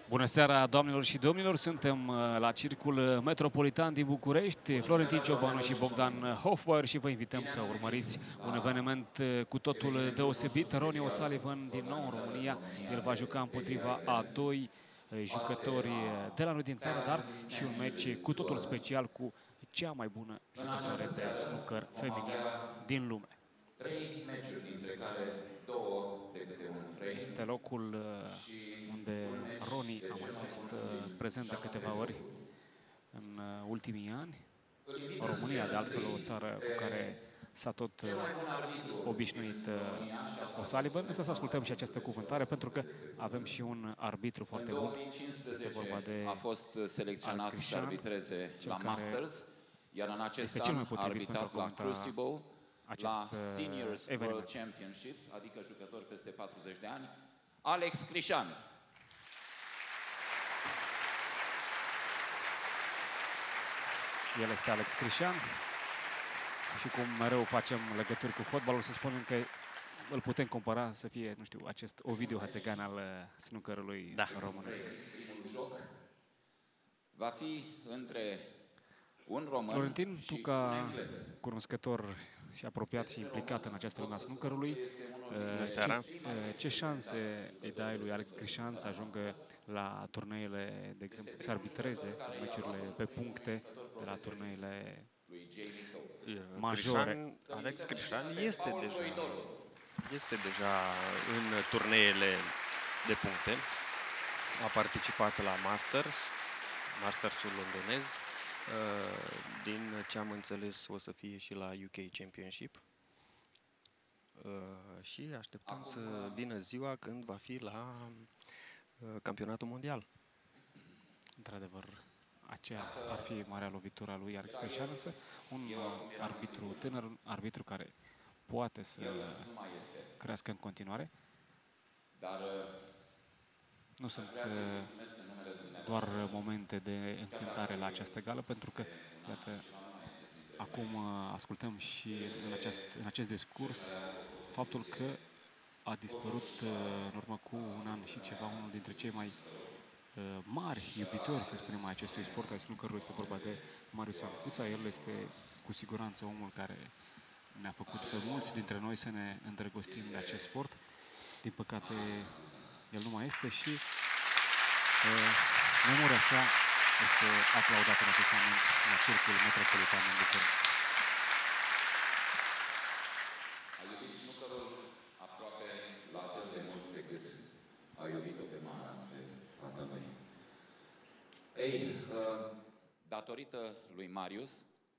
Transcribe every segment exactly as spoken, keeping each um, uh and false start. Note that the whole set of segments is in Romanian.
Bună seara, doamnelor și domnilor! Suntem la Circul Metropolitan din București, Florentin Ciobanu și Bogdan Hofbauer, și vă invităm să urmăriți un eveniment cu totul deosebit. Ronnie O'Sullivan din nou în România. El va juca împotriva a doi jucători de la noi din țară, dar și un meci cu totul special cu cea mai bună jucătoare de snooker feminin din lume. Trei meciuri, dintre care două de câte un frame. Este locul unde Ronnie a mai fost prezent de câteva ori în ultimii ani. România, de altfel, o țară cu care s-a tot obișnuit O'Sullivan. Însă să ascultăm și această cuvântare, pentru că avem și un arbitru foarte bun. Este vorba de a fost selecționat să arbitreze la Masters, iar în acest an a arbitrat la Crucible, la Seniors World Championships, adică jucători peste patruzeci de ani, Alex Crișan. El este Alex Crișan și cum mereu facem legături cu fotbalul, să spunem că îl putem compara să fie, nu știu, acest Ovidiu Hațegan al snookerului da. românesc. Primul joc va fi între un român Florentin, și tu ca un englez. cunoscător și apropiat și implicat în această lume a snookerului, seara. ce, ce șanse îi dai lui Alex Crișan să ajungă la turneile, de exemplu, să arbitreze meciurile pe puncte de la turneile majore? Crișan, Alex Crișan este deja, este deja în turneele de puncte. A participat la Masters, Mastersul londonez. Din ce am înțeles, o să fie și la U K Championship. Și așteptăm să vină ziua când va fi la campionatul mondial. Într-adevăr, aceea ar fi marea lovitură a lui Alex Crișan, însă un arbitru tânăr, un arbitru care poate să crească în continuare. Nu sunt doar momente de încântare la această gală, pentru că, iată, acum ascultăm și în acest, în acest discurs faptul că a dispărut în urmă cu un an și ceva unul dintre cei mai mari iubitori, să spunem, ai acestui sport, al snookerului. Este vorba de Marius Ancuța. El este cu siguranță omul care ne-a făcut pe mulți dintre noi să ne îndrăgostim de acest sport. Din păcate, el nu mai este și uh, memoria sa este aplaudată în acest moment la Circul Metropolitan din București. A iubit snookerul aproape la fel de mult decât a iubit-o pe mama, pe fata lui. Ei, datorită lui Marius,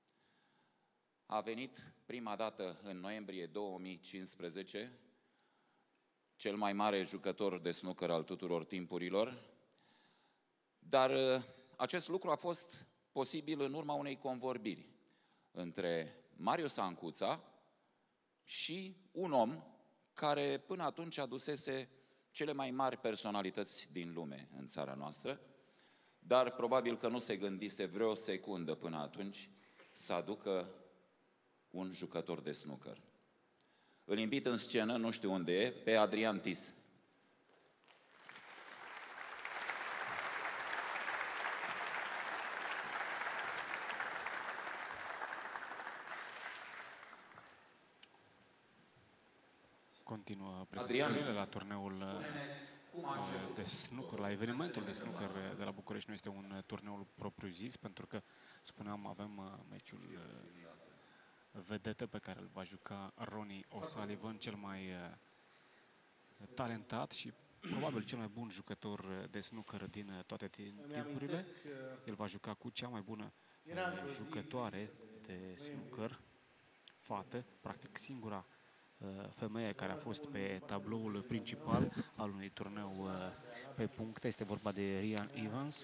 a venit prima dată în noiembrie două mii cincisprezece cel mai mare jucător de snooker al tuturor timpurilor, dar acest lucru a fost posibil în urma unei convorbiri între Marius Ancuța și un om care până atunci adusese cele mai mari personalități din lume în țara noastră, dar probabil că nu se gândise vreo secundă până atunci să aducă un jucător de snooker. Îl invit în scenă, nu știu unde e, pe Adrian Tis. Continuă prezentările la turneul de snooker, la evenimentul de snooker de la București. Nu este un turneu propriu-zis, pentru că, spuneam, avem meciul vedetă pe care îl va juca Ronnie O'Sullivan, cel mai talentat și probabil cel mai bun jucător de snooker din toate timpurile. El va juca cu cea mai bună jucătoare de snooker, fată, practic singura femeie care a fost pe tabloul principal al unui turneu pe puncte. Este vorba de Ryan Evans.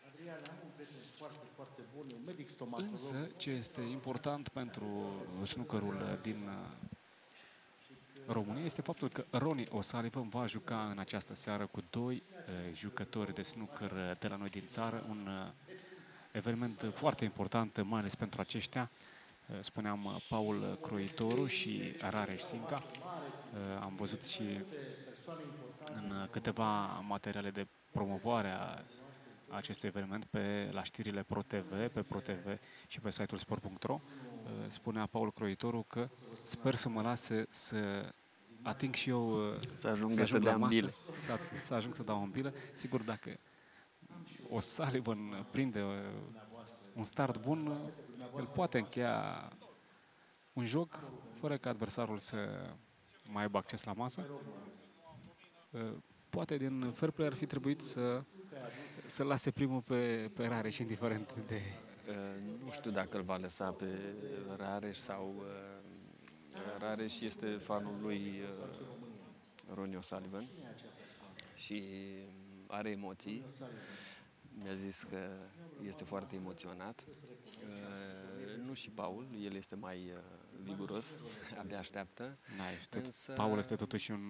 Însă, ce este important pentru snookerul din România este faptul că Ronnie O'Sullivan va juca în această seară cu doi jucători de snooker de la noi din țară. Un eveniment foarte important, mai ales pentru aceștia. Spuneam, Paul Croitoru și Rareș Sinca. Am văzut și în câteva materiale de promovare a acestui eveniment pe, la știrile ProTV, pe ProTV și pe site-ul sport punct ro. Spunea Paul Croitoru că sper să mă lase să ating și eu, să ajung să, să, ajung să la dea masă, în bile. să, să ajung să dau în bile. Sigur, dacă O'Sullivan prinde un start bun, el poate încheia un joc fără ca adversarul să mai aibă acces la masă. Poate din fair play ar fi trebuit să, să lase primul pe, pe Rareș, indiferent de... Nu știu dacă îl va lăsa pe Rareș sau... Rareș este fanul lui Ronnie O'Sullivan și are emoții. Mi-a zis că este foarte emoționat. Nu și Paul, el este mai viguros, abia așteaptă. Da, este, însă... Paul este totuși un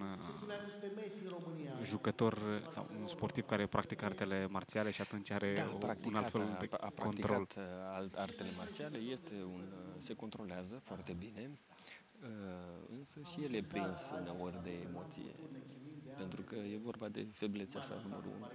jucător sau un sportiv care practică artele marțiale și atunci are da, un alt fel de a, a control. Artele marțiale, este un, se controlează foarte bine, însă și el e prins uneori de emoție, pentru că e vorba de feblețea sa numărul unu.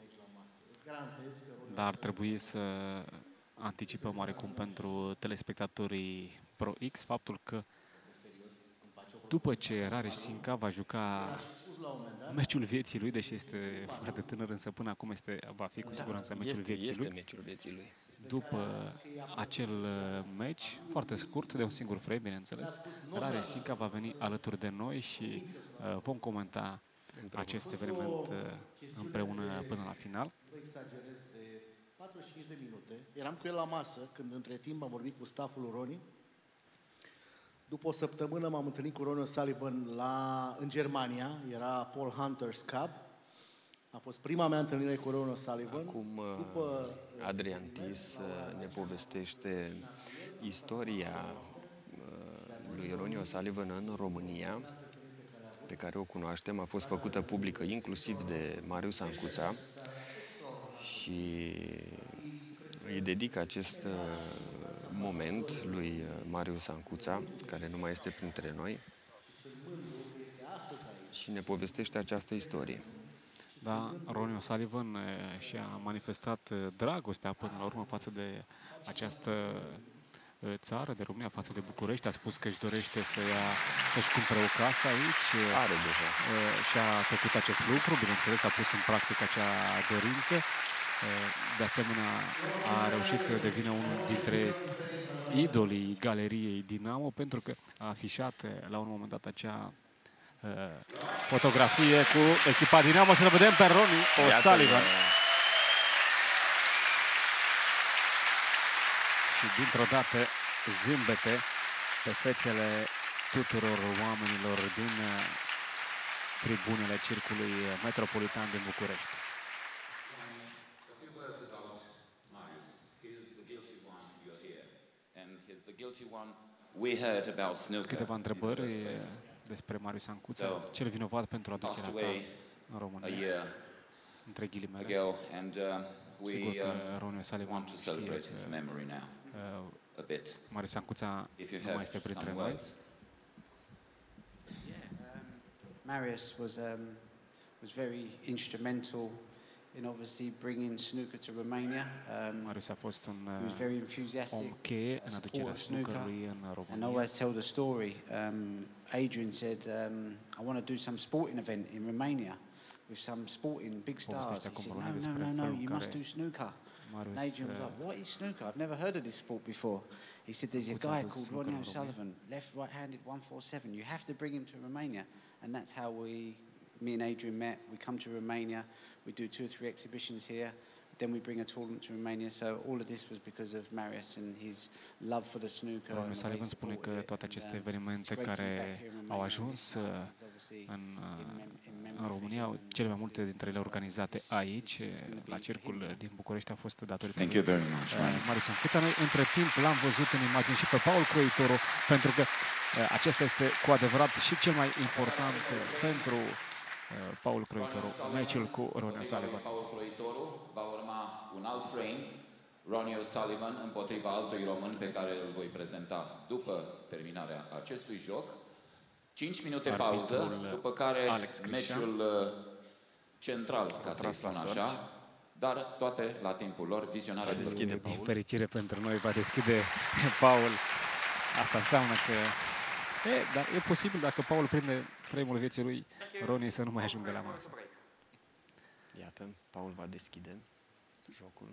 Dar ar trebui să anticipăm oarecum pentru telespectatorii Pro X faptul că după ce Rareș Sinca va juca meciul vieții lui, deși este foarte tânăr, însă până acum este, va fi cu siguranță da, meciul este, vieții este lui. Meciul vieții lui. După acel meci, foarte scurt, de un singur frame, bineînțeles, Rareș Sinca va veni alături de noi și uh, vom comenta împreună acest eveniment uh, împreună până la final. Nu exagerez, de patruzeci și cinci de minute. Eram cu el la masă când între timp am vorbit cu stafful lui Ronnie. După o săptămână m-am întâlnit cu Ronnie O'Sullivan la, în Germania, era Paul Hunter's Cup. A fost prima mea întâlnire cu Ronnie O'Sullivan. Acum După... Adrian Tis ne povestește istoria lui Ronnie O'Sullivan în România, pe care o cunoaștem, a fost făcută publică inclusiv de Marius Ancuța și îi dedic acest moment lui Marius Ancuța, care nu mai este printre noi, și ne povestește această istorie. Da, Ronnie O'Sullivan și-a manifestat dragostea până la urmă față de această țară, de România, față de București. A spus că își dorește să ia, să-și cumpere o casă aici. Are deja. Și-a făcut acest lucru, bineînțeles, a pus în practică acea dorință. De asemenea, a reușit să devină unul dintre idolii galeriei Dinamo, pentru că a afișat la un moment dat acea uh, fotografie cu echipa Dinamo. Să ne vedem pe Ronnie O'Sullivan. Și dintr-o dată zâmbete pe fețele tuturor oamenilor din uh, tribunele Circului Metropolitan din București. Câteva întrebări despre Marius Ancuța, cel vinovat pentru aducerea ta în România, între ghilimele. Sigur că Ronnie O'Sullivan știe că Marius Ancuța nu mai este printre noi. Marius was um, was very instrumental in obviously bringing snooker to Romania. Um, Marius a fost un he was very enthusiastic om cheie în aducerea snookerului în România. And I always tell the story. Um, Adrian said, um, "I want to do some sporting event in Romania with some sporting big stars." He said, "No, no, no, no, you must do snooker." And Adrian was like, "What is snooker? I've never heard of this sport before." He said, "There's a guy called Ronnie O'Sullivan, left, right-handed, one four seven. You have to bring him to Romania." And that's how we, me and Adrian met. We come to Romania, we do two or three exhibitions here, then we bring a tournament to Romania. So all of this was because of Marius and his love for the snooker. Ronnie O'Sullivan spune că toate aceste evenimente care au ajuns în, în România, cele mai multe dintre ele organizate aici, la Circul din București, au fost datorită Thank you very much, Marius Ancuța. Noi, între timp, l-am văzut în imagini și pe Paul Croitoru, pentru că acesta este cu adevărat și cel mai important pentru Paul Croitoru, meciul cu Ronnie O'Sullivan. Paul Croitoru va urma un alt frame, Ronnie O'Sullivan împotriva altui român pe care îl voi prezenta după terminarea acestui joc. cinci minute pauză, după care meciul central, ca să-i spun așa, dar toate la timpul lor, vizionarea de deschide Din fericire pentru noi va deschide Paul. Asta înseamnă că... E, dar e posibil dacă Paul prinde frame-ul vieții lui, Ronnie să nu mai ajungă la masă. Iată, Paul va deschide jocul.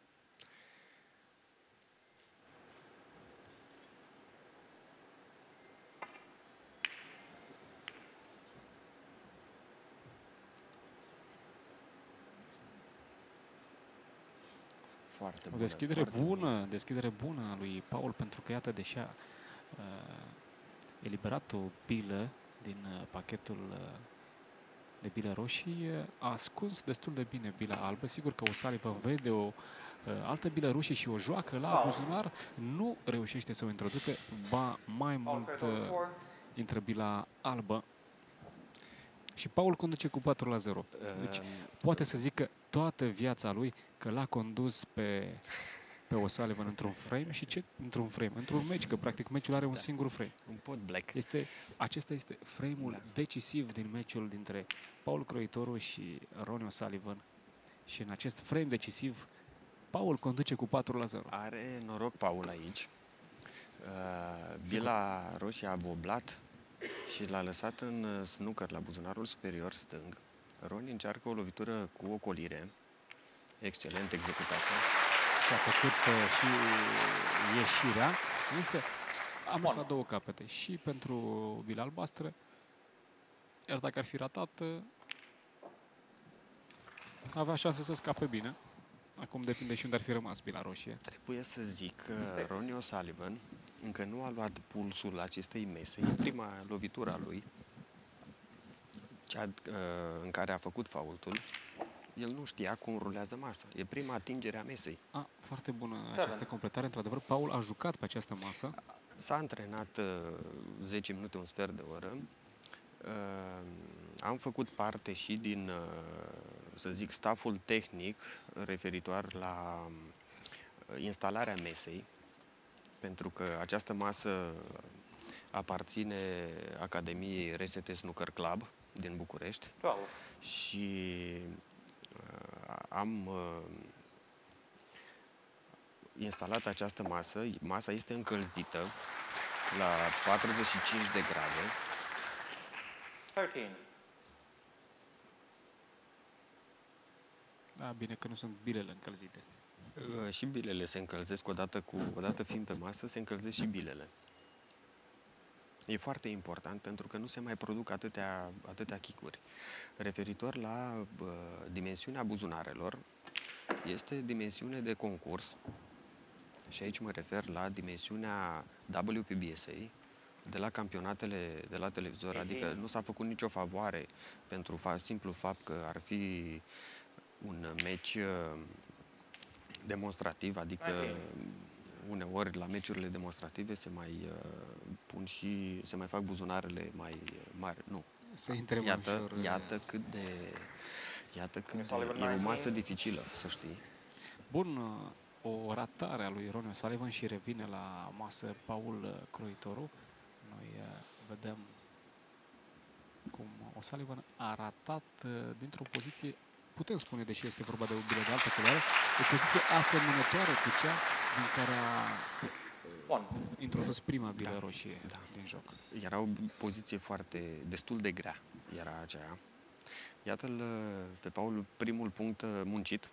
Foarte bună, O deschidere foarte bună, bună. deschidere bună a lui Paul, pentru că iată, deși a uh, eliberat o bilă din uh, pachetul uh, de bile roșii, uh, a ascuns destul de bine bila albă. Sigur că O'Sullivan vede o uh, altă bilă roșie și o joacă la buzunar, nu reușește să o introducă, ba mai mult uh, intră bila albă. Și Paul conduce cu patru la zero. Deci poate să zică toată viața lui că l-a condus pe, pe O'Sullivan într-un frame și ce? Într-un frame, într-un meci, că practic meciul are un Da. singur frame. Un pot black. Este, acesta este frame-ul Da. decisiv din meciul dintre Paul Croitoru și Ronnie O'Sullivan. Și în acest frame decisiv, Paul conduce cu patru la zero. Are noroc Paul aici. Uh, bila roșie a voblat și l-a lăsat în uh, snooker la buzunarul superior stâng. Ronnie încearcă o lovitură cu ocolire, excelent executată. Și a făcut uh, și ieșirea, însă am mers la două capete. Și pentru bila albastră, iar dacă ar fi ratat, uh, avea șanse să scape bine. Acum depinde și unde ar fi rămas bila roșie. Trebuie să zic că Ronnie O'Sullivan încă nu a luat pulsul acestei mese. E prima lovitură a lui, cea uh, în care a făcut faultul. El nu știa cum rulează masa. E prima atingere a mesei. A, foarte bună această completare. Într-adevăr, Paul a jucat pe această masă. S-a antrenat uh, zece minute, un sfert de oră. Uh, am făcut parte și din, uh, să zic, stafful tehnic referitor la uh, instalarea mesei, pentru că această masă aparține Academiei R S T Snooker Club din București și uh, am uh, instalat această masă. Masa este încălzită la patruzeci și cinci de grade. thirteen. Da, bine că nu sunt bilele încălzite. Uh, Și bilele se încălzesc odată cu, odată fiind pe masă, se încălzesc și bilele. E foarte important pentru că nu se mai produc atâtea, atâtea chicuri. Referitor la uh, dimensiunea buzunarelor, este dimensiune de concurs și aici mă refer la dimensiunea W P B S A de la campionatele de la televizor, adică nu s-a făcut nicio favoare pentru fa- simplu fapt că ar fi un meci uh, demonstrativ, adică uneori la meciurile demonstrative se mai uh, pun și se mai fac buzunarele mai uh, mari. Nu. Să intre mai Iată, ușor. iată cât de iată cât de, e o masă dificilă, să știi. Bun, o ratare a lui Ronnie O'Sullivan și revine la masă Paul Croitoru. Noi uh, vedem cum O'Sullivan a ratat uh, dintr-o poziție, putem spune, deși este vorba de o bilă de altă culoare, o poziție asemănătoare cu cea din care a introdus prima bilă Da, roșie da. din joc. Era o poziție foarte, destul de grea, era aceea. Iată-l pe Paul, primul punct uh, muncit.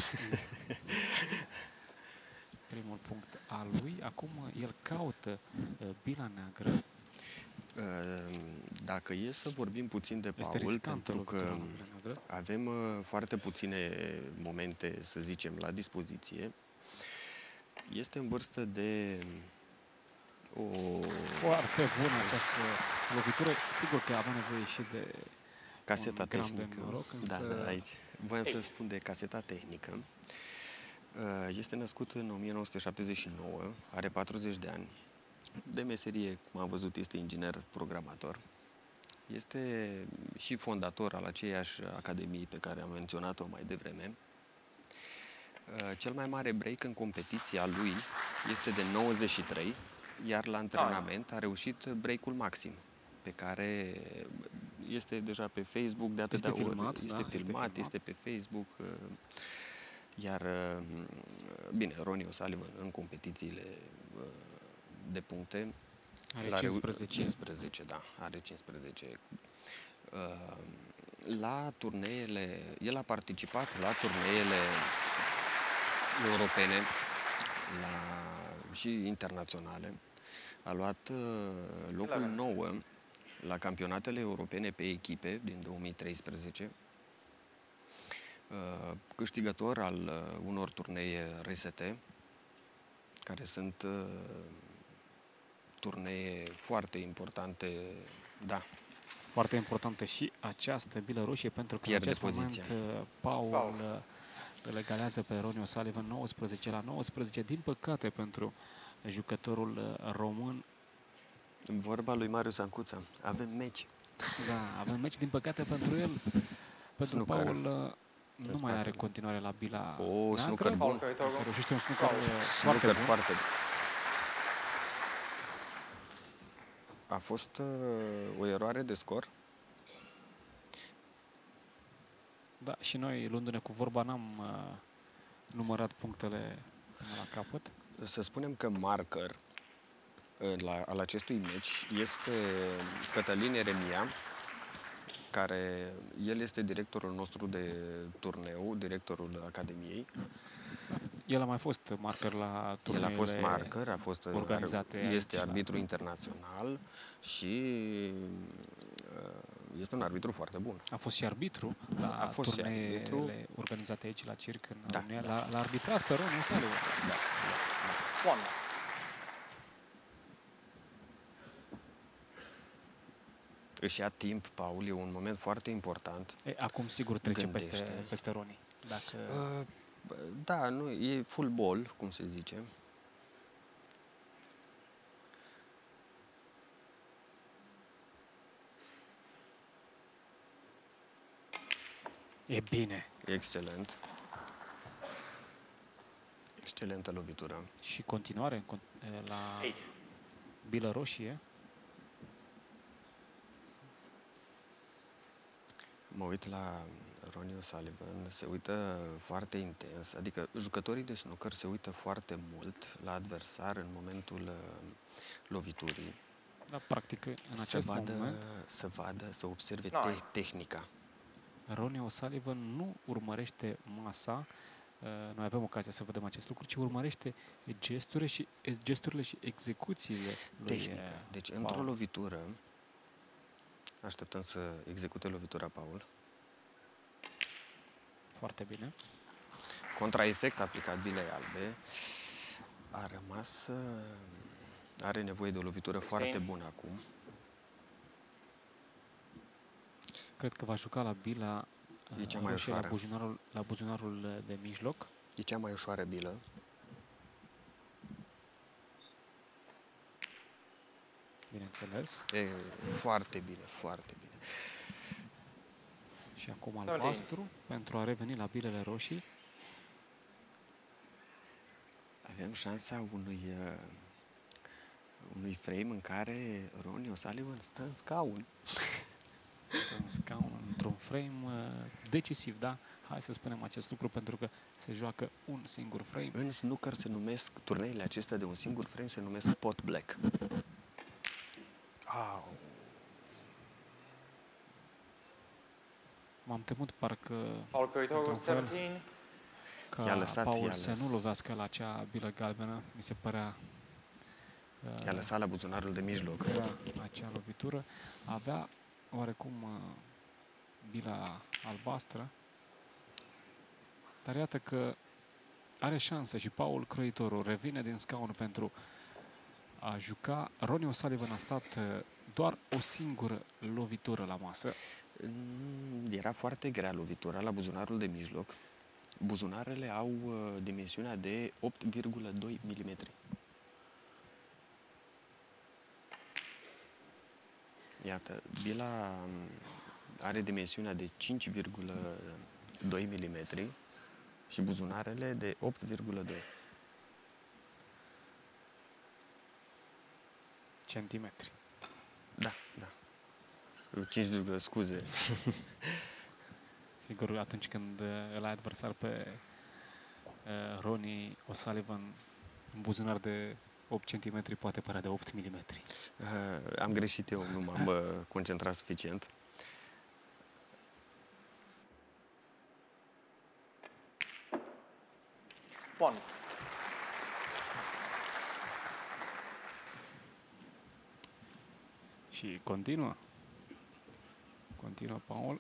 Primul punct al lui. Acum el caută uh, bila neagră. Uh, Dacă e să vorbim puțin de Este Paul, riscantă pentru că lovitura la bila neagră. avem uh, foarte puține momente, să zicem, la dispoziție. Este în vârstă de o... Foarte bună această lovitură. Sigur că avea nevoie și de Caseta un gram de tehnică. noroc, Da, însă- da, aici. Voiam să spun de caseta tehnică. Uh, Este născut în o mie nouă sute șaptezeci și nouă, are patruzeci de ani. De meserie, cum am văzut, este inginer programator. Este și fondator al aceiași academii pe care am menționat-o mai devreme. Uh, Cel mai mare break în competiția lui este de nouăzeci și trei, iar la antrenament a reușit break-ul maxim, pe care este deja pe Facebook de atâtea este ori. filmat, Este, da, filmat, este filmat, este pe Facebook. Iar, bine, Ronnie O'Sullivan în competițiile de puncte are cincisprezece. cincisprezece, da, are cincisprezece. La turneele, el a participat la turneele europene la, și internaționale. A luat locul nouă la campionatele europene pe echipe din două mii treisprezece, câștigător al unor turnee R S T, care sunt turnee foarte importante, da. Foarte importantă și această bilă roșie, pentru că pierde în acest poziția. moment Paul, Paul îl egalează pe Ronnie O'Sullivan nouăsprezece la nouăsprezece. Din păcate pentru jucătorul român. În vorba lui Marius Ancuța, avem meci. Da, avem meci, din păcate pentru el. Pentru Snooker. Paul nu mai are continuare la bila o, neagră. snooker bun. Se reușește un snooker, snooker foarte bun. Foarte bun. A fost uh, o eroare de scor. Da, și noi, luându-ne cu vorba, n-am uh, numărat punctele până la capăt. Să spunem că marker la, al acestui meci este Cătălin Eremia, care el este directorul nostru de turneu, directorul Academiei. El a mai fost marker la turneele El a fost marker, a fost organizate este aici, arbitru la... internațional și este un arbitru foarte bun. A fost și arbitru la a fost turneele și arbitru. organizate aici la Circ în da, România. Da. L-a arbitrat pe Ronnie O'Sullivan. Da, da, da. Își ia timp, Paul, e un moment foarte important. E, acum sigur trece Gândește. peste, peste Ronnie. Dacă... Uh, da, nu, e full ball, cum se zice. E bine. Excelent. Excelentă lovitură. Și continuare la bilă roșie. Mă uit la Ronnie O'Sullivan, se uită foarte intens, adică jucătorii de snooker se uită foarte mult la adversar în momentul uh, loviturii. Da, practic, în să acest vadă, moment... Să vadă, să observe te tehnica. Ronnie O'Sullivan nu urmărește masa, uh, noi avem ocazia să vedem acest lucru, ci urmărește gesturile și, gesturile și execuțiile lui Tehnica. Deci, Paul. Într-o lovitură, așteptăm să execute lovitura Paul. Foarte bine. Contraefect aplicat bilei albe. A rămas... Are nevoie de o lovitură foarte bună acum. Cred că va juca la bila e cea mai ușoară. La buzunarul, la buzunarul de mijloc. E cea mai ușoară bilă. Bineînțeles. E foarte bine, foarte bine. Și acum albastru, pentru a reveni la bilele roșii. Avem șansa unui, uh, unui frame în care Ronnie O'Sullivan stă în scaun. Stă în scaun, într-un frame uh, decisiv, da? Hai să spunem acest lucru, pentru că se joacă un singur frame. În snooker se numesc, turneile acestea de un singur frame se numesc pot black. Au. M-am temut parcă Paul Curitogo, fel, ca i-a lăsat, Paul i-a să lăs... nu lovească la acea bilă galbenă. Mi se părea... Uh, i-a lăsat la buzunarul de mijloc. Era acea lovitură. Avea oarecum uh, bila albastră. Dar iată că are șansă și Paul Croitorul revine din scaun pentru a juca. Ronnie O'Sullivan a stat uh, doar o singură lovitură la masă. Era foarte grea lovitura la buzunarul de mijloc. Buzunarele au uh, dimensiunea de opt virgulă doi milimetri. Iată, bila are dimensiunea de cinci virgulă doi milimetri și buzunarele de opt virgulă doi centimetri. Da, da. cinci duble, scuze. Sigur, atunci când îl ai adversar pe uh, Ronnie O'Sullivan, un buzunar de opt centimetri poate părea de opt milimetri. Uh, am greșit eu, nu m-am uh, concentrat suficient. One. Și continuă. Continuă Paul.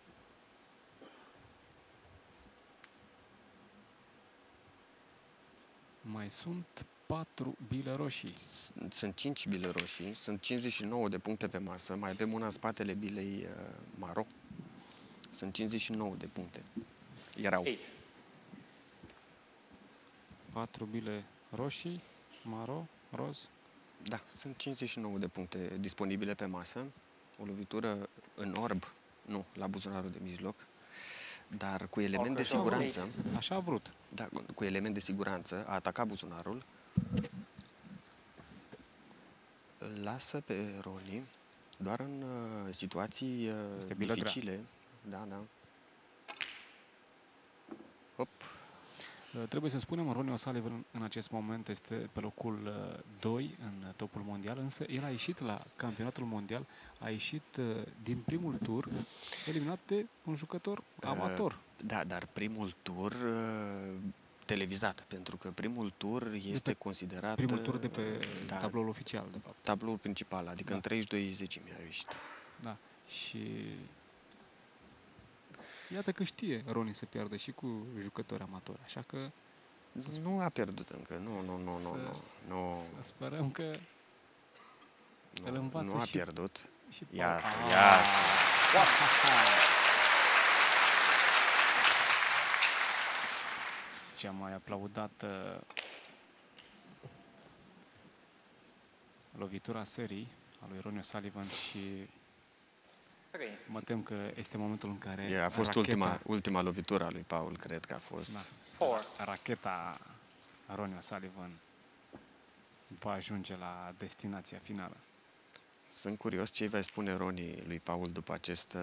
Mai sunt patru bile roșii. Sunt cinci bile roșii, sunt cincizeci și nouă de puncte pe masă, mai avem una în spatele bilei uh, maro. Sunt cincizeci și nouă de puncte. Erau. Patru bile roșii, maro, roz. Da, sunt cincizeci și nouă de puncte disponibile pe masă. O lovitură în orb, nu, la buzunarul de mijloc, dar cu element de siguranță. Așa a vrut. Da, cu element de siguranță, a atacat buzunarul. Îl lasă pe Ronnie doar în uh, situații uh, dificile. Da, da. Hop. Trebuie să spunem, Ronnie O'Sullivan în acest moment este pe locul doi în topul mondial, însă el a ieșit la campionatul mondial, a ieșit din primul tur, eliminat de un jucător amator. Uh, da, dar primul tur uh, televizat, pentru că primul tur este pe considerat... Primul tur de pe da, tabloul oficial, de fapt. Tabloul principal, adică da. în treizeci și doi zecimi a ieșit. Da, și... Iată că știe Ronnie să piardă și cu jucători amatori, așa că... Nu a pierdut încă, nu, nu, nu, să, nu, nu. Să sperăm că nu, îl învață nu a și, pierdut. Și iată, ah. iată. Cea mai aplaudată lovitura serii a lui Ronnie O'Sullivan și mă tem că este momentul în care yeah, a fost racheta, ultima, ultima lovitură a lui Paul, cred că a fost. Da, racheta Ronnie O'Sullivan va ajunge la destinația finală. Sunt curios ce îi va spune Ronnie lui Paul după acest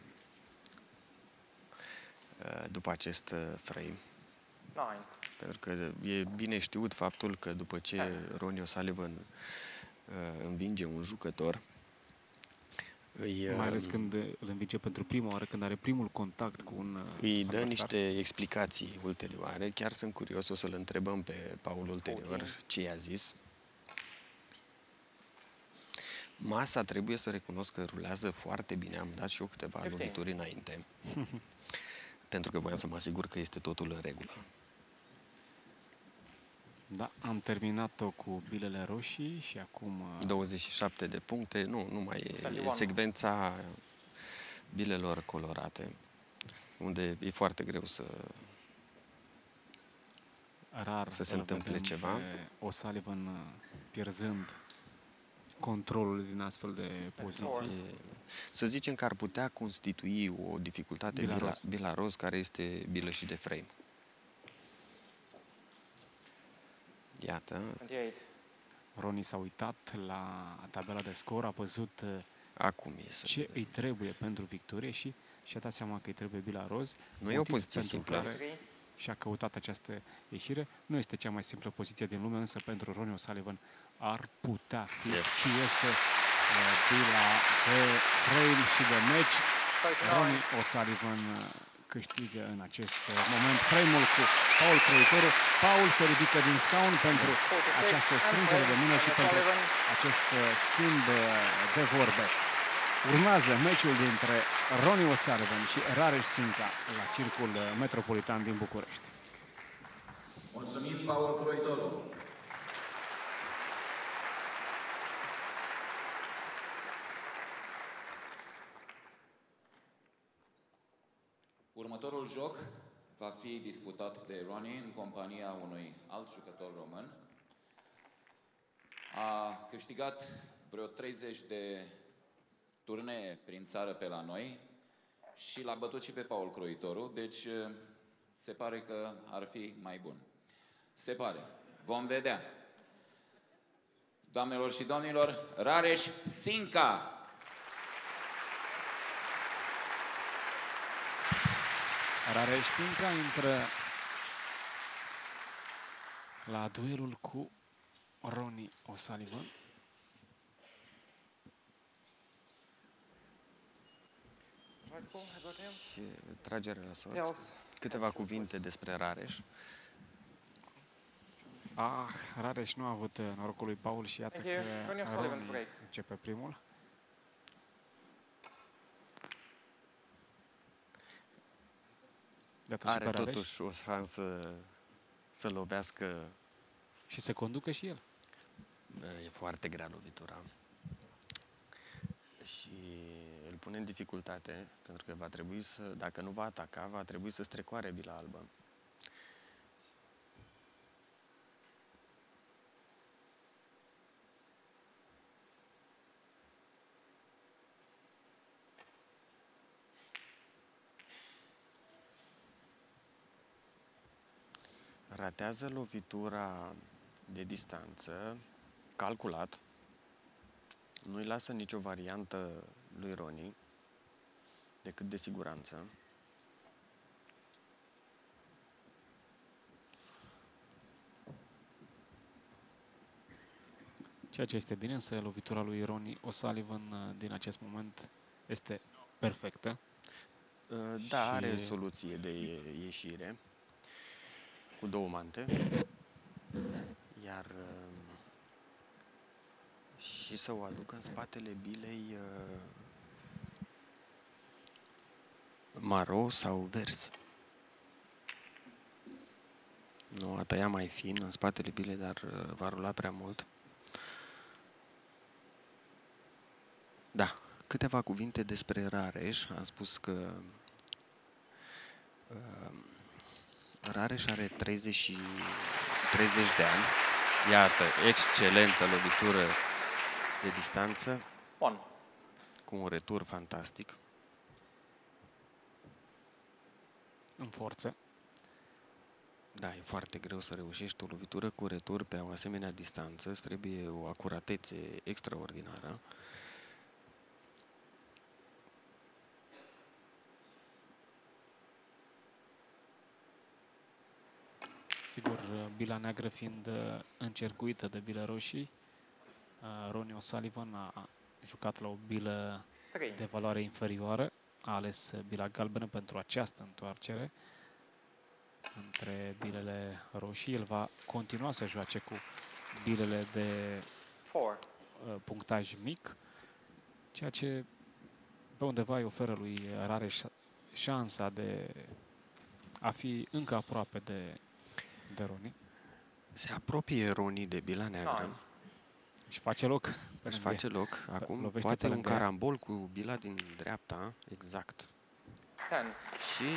după acest frame. Nine. Pentru că e bine știut faptul că după ce Ronnie O'Sullivan învinge un jucător, îi, mai ales când îl învinge pentru prima oară, când are primul contact cu un îi dă adversar. Niște explicații ulterioare. Chiar sunt curios, o să-l întrebăm pe Paul ulterior ce i-a zis. Masa, trebuie să recunosc că rulează foarte bine. Am dat și eu câteva lovituri înainte. Pentru că voiam să mă asigur că este totul în regulă. Da, am terminat-o cu bilele roșii și acum... douăzeci și șapte de puncte. Nu, nu mai e, e secvența bilelor colorate, unde e foarte greu să, Rar să se întâmple ceva. O'Sullivan pierzând controlul din astfel de poziții. Să zicem că ar putea constitui o dificultate bila, bila, bila roz, care este bilă și de frame. Iată. Ronnie s-a uitat la tabela de scor, a văzut acum ce de... îi trebuie pentru victorie și și-a dat seama că îi trebuie bila roz. Nu e o poziție simplă. Și-a căutat această ieșire. Nu este cea mai simplă poziție din lume, însă pentru Ronnie O'Sullivan ar putea fi yes. și este uh, bila de frame și de match. Ronnie O'Sullivan câștigă în acest moment frame-ul cu Paul Croitoru. Paul se ridică din scaun pentru această strângere de mână și pentru acest schimb de vorbe. Urmează meciul dintre Ronnie O'Sullivan și Rareș Sinca la Circul Metropolitan din București. Mulțumim, Paul Croitoru. Următorul joc va fi disputat de Ronnie în compania unui alt jucător român. A câștigat vreo treizeci de turnee prin țară pe la noi și l-a bătut și pe Paul Croitoru, deci se pare că ar fi mai bun. Se pare. Vom vedea. Doamnelor și domnilor, Rareș Sinca! Rareș Sinca intră la duelul cu Ronnie O'Sullivan. Și tragere la sorți. Câteva cuvinte despre Rareș. Ah, Rareș nu a avut norocul lui Paul și iată că Ronnie începe primul. Are totuși o șansă să lovească și să conducă și el. E foarte grea lovitura. Și îl pune în dificultate, pentru că va trebui să, dacă nu va ataca, va trebui să strecoare bila albă. Ratează lovitura de distanță, calculat. Nu-i lasă nicio variantă lui Ronnie, decât de siguranță. Ceea ce este bine, însă lovitura lui Ronnie O'Sullivan din acest moment este perfectă. Da, și are soluție de ieșire cu două mante. Iar și să o aducă în spatele bilei maro sau vers. Nu, a tăia mai fin în spatele bilei, dar va rula prea mult. Da, câteva cuvinte despre Rareș. Am spus că uh, Rareș are treizeci, treizeci de ani. Iată, excelentă lovitură de distanță, One. cu un retur fantastic. În forță. Da, e foarte greu să reușești o lovitură cu retur pe o asemenea distanță. Îți trebuie o acuratețe extraordinară. Sigur, bila neagră fiind încercuită de bile roșii, Ronnie O'Sullivan a jucat la o bilă de valoare inferioară, a ales bila galbenă pentru această întoarcere între bilele roșii. El va continua să joace cu bilele de punctaj mic, ceea ce pe undeva îi oferă lui Rareș șansa de a fi încă aproape de de Ronnie. Se apropie Ronnie de bila neagră. Își face loc. Își face loc. Acum poate un carambol cu bila din dreapta. Exact. Ten. Și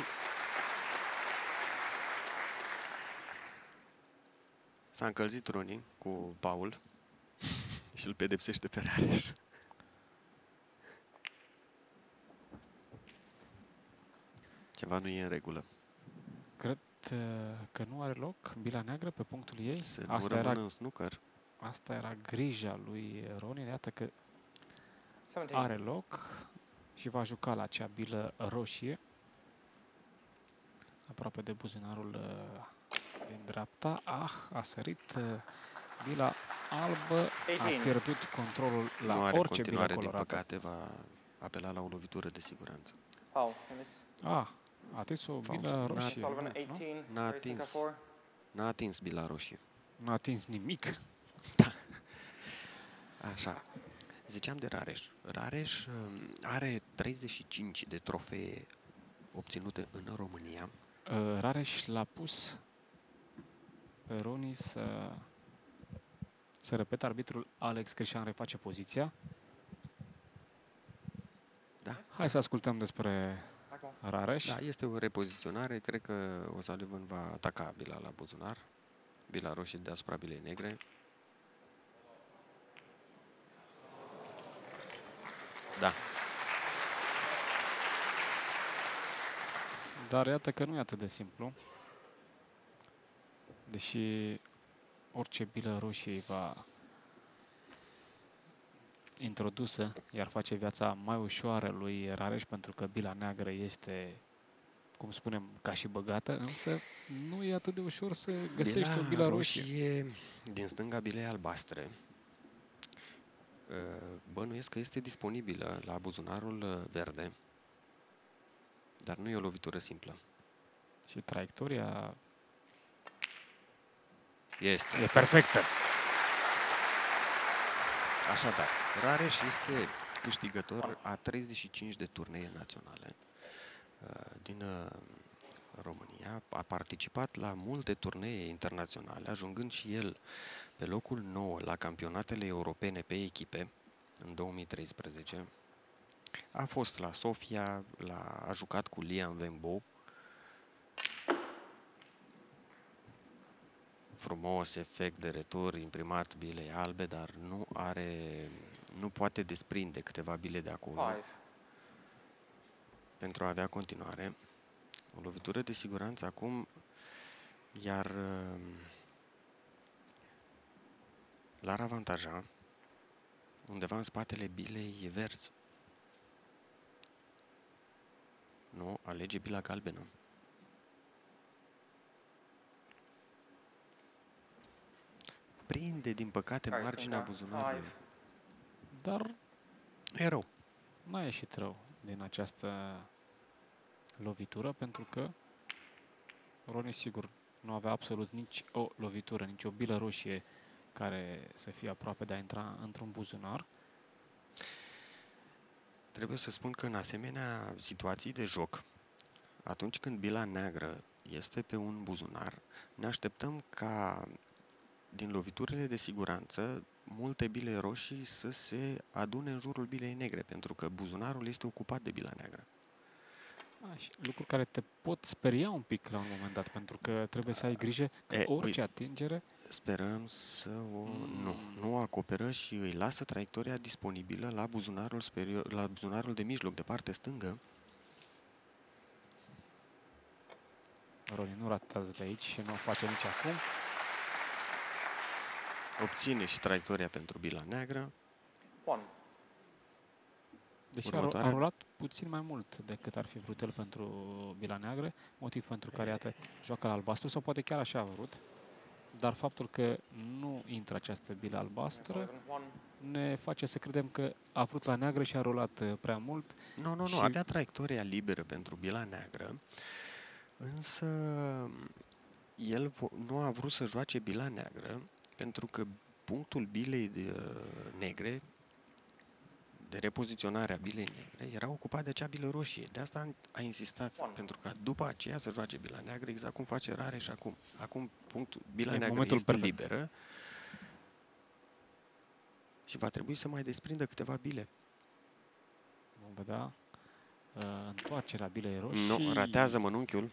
s-a încălzit Ronnie cu Paul și îl pedepsește pe Rareș. Ceva nu e în regulă. Cred că nu are loc bila neagră pe punctul ei. Să nu asta era în snooker. Asta era grija lui Ronnie. Iată că are loc și va juca la acea bilă roșie, aproape de buzunarul din dreapta. Ah, a sărit bila albă, a pierdut controlul la nu are orice bilă colorată. Din păcate, va apela la o lovitură de siguranță. Oh, ah, a atins o bilă roșie. N-a atins. N-a atins bila roșie. N-a atins nimic. Da. Așa. Ziceam de Rareș. Rareș are treizeci și cinci de trofee obținute în România. Rareș l-a pus pe Ronnie să să repete. Arbitrul Alex Crișan reface poziția. Da. Hai să ascultăm despre Rareș. Da, este o repoziționare. Cred că O'Sullivan va ataca bila la buzunar. Bila roșie deasupra bilei negre. Da. Dar iată că nu e atât de simplu. Deși orice bilă roșie va introdusă, iar face viața mai ușoară lui Rareș, pentru că bila neagră este cum spunem, ca și băgată, însă nu e atât de ușor să găsești bila o bilă roșie. roșie. Din stânga bilei albastre. Bănuiesc că este disponibilă la buzunarul verde, dar nu e o lovitură simplă. Și traiectoria este e perfectă. Așadar, Rareș este câștigător a treizeci și cinci de turnee naționale din România. A participat la multe turnee internaționale, ajungând și el pe locul nouă la campionatele europene pe echipe în două mii treisprezece. A fost la Sofia, la, a jucat cu Lian Wenbo. Frumos efect de retur imprimat bilei albe, dar nu are, nu poate desprinde câteva bile de acolo Five. pentru a avea continuare. O lovitură de siguranță acum, iar l-ar avantaja undeva în spatele bilei verzi. Nu, alege bila galbenă. Prinde, din păcate, marginea buzunarului. Dar e rău. N-a ieșit rău din această lovitură, pentru că Roni, sigur, nu avea absolut nici o lovitură, nici o bilă roșie care să fie aproape de a intra într-un buzunar. Trebuie să spun că în asemenea situații de joc, atunci când bila neagră este pe un buzunar, ne așteptăm ca din loviturile de siguranță multe bile roșii să se adune în jurul bilei negre, pentru că buzunarul este ocupat de bila neagră. A, și lucruri care te pot speria un pic la un moment dat, pentru că trebuie să ai grijă că e, orice ui, atingere... Sperăm să o... Mm. Nu, nu o acoperă și îi lasă traiectoria disponibilă la buzunarul, superior, la buzunarul de mijloc, de parte stângă. Roni nu ratează de aici și nu o face nici acum. Obține și traiectoria pentru bila neagră. One. Deși a, a rulat puțin mai mult decât ar fi vrut el pentru bila neagră, motiv pentru care, iată, joacă la albastru, sau poate chiar așa a vrut. Dar faptul că nu intră această bilă albastră ne face să credem că a vrut la neagră și a rulat prea mult. Nu, nu, nu, și... avea traiectoria liberă pentru bila neagră, însă el nu a vrut să joace bila neagră, pentru că punctul bilei de, negre, de repoziționare a bilei negre, era ocupat de acea bilă roșie. De asta a insistat, One. pentru că după aceea să joace bila neagră, exact cum face Rareș și acum. Acum punctul, bila e neagră este perfect. liberă și va trebui să mai desprindă câteva bile. Vom vedea uh, întoarcerea bilei roșii. Nu, ratează mănunchiul.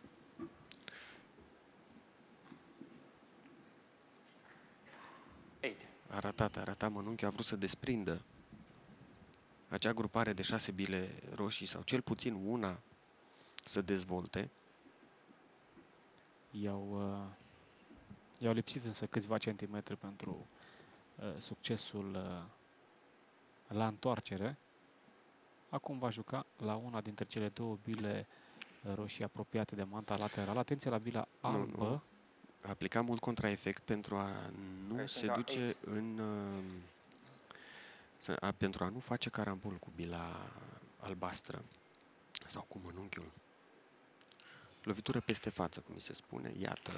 A ratat, a ratat mănunchiul, a vrut să desprindă acea grupare de șase bile roșii, sau cel puțin una să dezvolte. I-au, uh, i-au lipsit însă câțiva centimetri pentru uh, succesul uh, la întoarcere. Acum va juca la una dintre cele două bile roșii apropiate de manta laterală. Atenție la bila albă. Nu, nu. A aplicat mult contraefect pentru a nu se duce în... Uh, a, pentru a nu face carambol cu bila albastră sau cu mănunchiul. Lovitură peste față, cum mi se spune. Iată.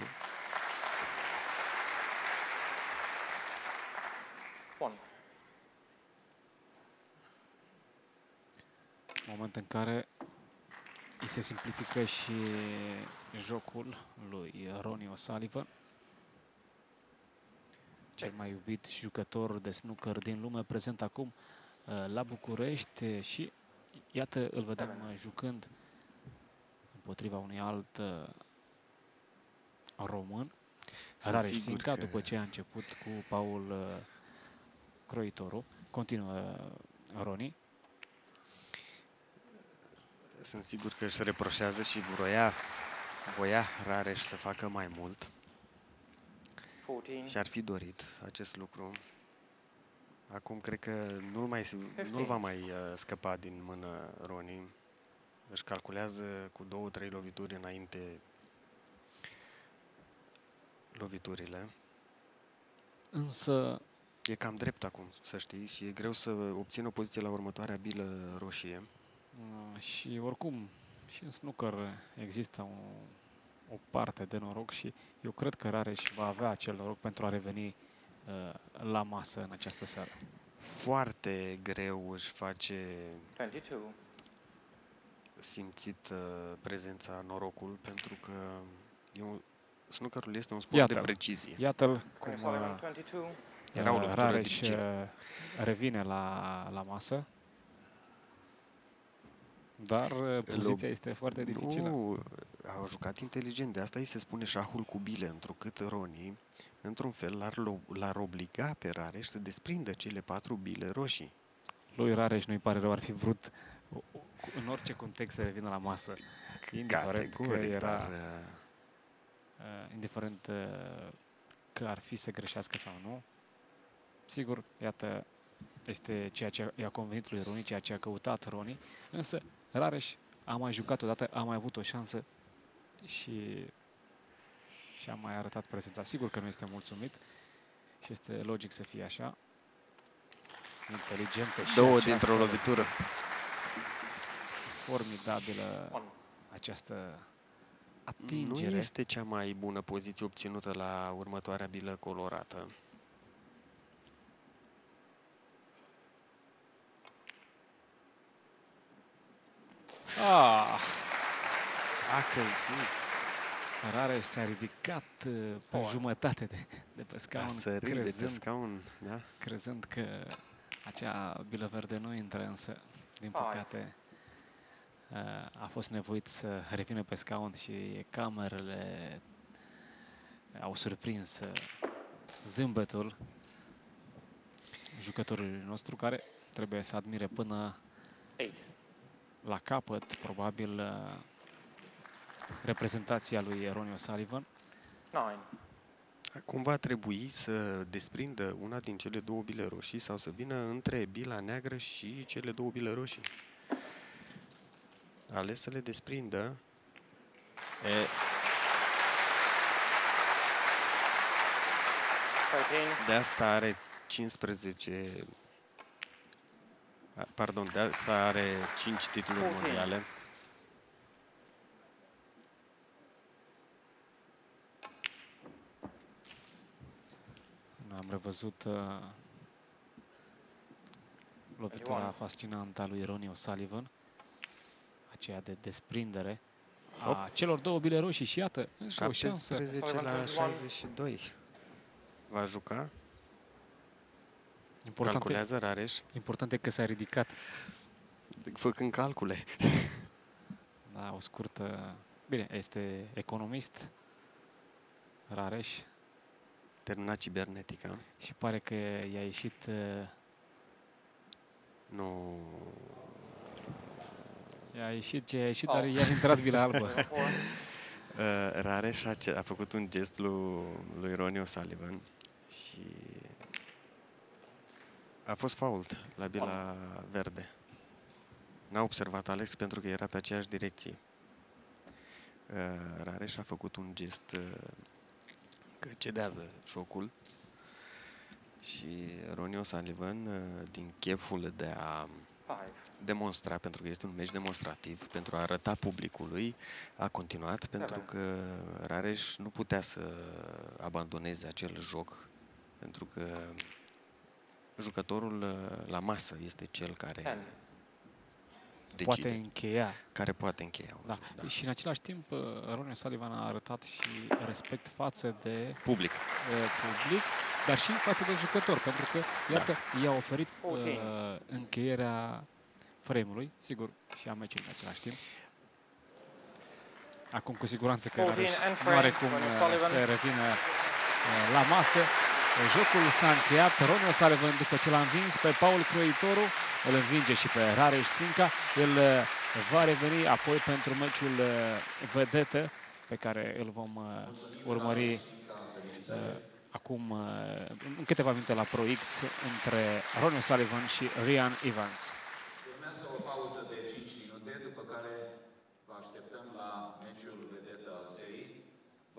Bun. Moment în care îi se simplifică și jocul lui Ronnie O'Sullivan, cel mai iubit jucător de snooker din lume, prezent acum la București, și iată, îl vedem jucând împotriva unui alt român, Rareș Sinca, că... după ce a început cu Paul Croitoru. Continuă Ronnie. Sunt sigur că își reproșează și vroia, voia Rareș să facă mai mult. Și ar fi dorit acest lucru. Acum cred că nu-l mai, nu-l va mai uh, scăpa din mână Ronnie. își calculează cu două, trei lovituri înainte loviturile. Însă E cam drept acum, să știi, și e greu să obțină o poziție la următoarea bilă roșie. uh, și oricum și în snooker există o, o parte de noroc și eu cred că Rareș va avea acel noroc pentru a reveni uh, la masă în această seară. Foarte greu își face douăzeci și doi. simțit uh, prezența norocul, pentru că e un, snookerul este un sport Iată-l. de precizie. Iată-l cum Ronnie O'Sullivan, uh, douăzeci și doi. Era o lovitură Rareș dificilă. uh, revine la, la masă, dar uh, poziția este foarte dificilă. Nu, au jucat inteligent, de asta îi se spune șahul cu bile, întrucât Ronnie, într-un fel, l-ar, l-ar obliga pe Rareș să desprindă cele patru bile roșii. Lui Rareș nu-i pare rău, ar fi vrut o- o- în orice context să revină la masă. Indiferent că Categoric, era, dar uh, indiferent uh, că ar fi să greșească sau nu. Sigur, iată, este ceea ce i-a convenit lui Ronnie, ceea ce a căutat Ronnie, însă Rareș a mai jucat odată, a mai avut o șansă și și a mai arătat prezența. Sigur că nu este mulțumit și este logic să fie așa. Inteligentă și două această dintr-o lovitură. formidabilă One. această Nu atingere. este cea mai bună poziție obținută la următoarea bilă colorată. Ah, A căzut, Rareș s-a ridicat uh, pe Oh. jumătate de, de pe a scaun, sărit de pe crezând, scaun, da? crezând că acea bilă verde nu intră, însă, din Ai. păcate, uh, a fost nevoit să revină pe scaun și camerele au surprins uh, zâmbetul jucătorului nostru, care trebuie să admire până Eight. la capăt, probabil, uh, reprezentația lui Ronnie O'Sullivan. Nine. Acum va trebui să desprindă una din cele două bile roșii sau să vină între bila neagră și cele două bile roșii. A ales să le desprindă. E, thirteen. de asta are cincisprezece... a, Pardon, de asta are cinci titluri Ok. mondiale. Am revăzut uh, lovitura Ioan. fascinantă a lui Ronnie O'Sullivan, aceea de desprindere Hop. a celor două bile roșii și iată, încă o șansă. șaptesprezece la șaizeci și doi. Va juca? Important e, Calculează Rareș, important e că s-a ridicat. făcând calcule. Da, o scurtă... Bine, este economist, Rareș, Termina cibernetica. și pare că i-a ieșit... uh, Nu... I-a ieșit ce a ieșit, Oh. dar i-a intrat bila albă. Four. Uh, Rareș a, ce- a făcut un gest lui, lui Ronnie O'Sullivan și a fost fault la bila verde. N-a observat Alex pentru că era pe aceeași direcție. Uh, Rareș a făcut un gest uh, că cedează șocul și Ronnie O'Sullivan, uh, din cheful de a Five. demonstra, pentru că este un meci demonstrativ, pentru a arăta publicului, a continuat, Seven. pentru că Rareș nu putea să abandoneze acel joc, pentru că jucătorul uh, la masă este cel care Ten. Poate decide, încheia. care poate încheia un Da. joc, Și în același timp, uh, Ronnie O'Sullivan a arătat și respect față de Public. uh, public, dar și față de jucător, pentru că, iată, i-a oferit uh, fourteen. încheierea frame-ului, sigur, și a meciului în același timp. Acum, cu siguranță că fourteen Rareș and nu are frame, cum Ronnie uh, O'Sullivan. să revină uh, la masă. Jocul s-a încheiat. Ronnie O'Sullivan, după ce l-a învins pe Paul Croitoru, îl învinge și pe Rareș Sinca. El uh, va reveni apoi pentru meciul uh, vedetă pe care îl vom uh, urmări uh, acum uh, în câteva minute la Pro X între Ronnie O'Sullivan și Ryan Evans. Urmează o pauză de cinci minute, după care meciul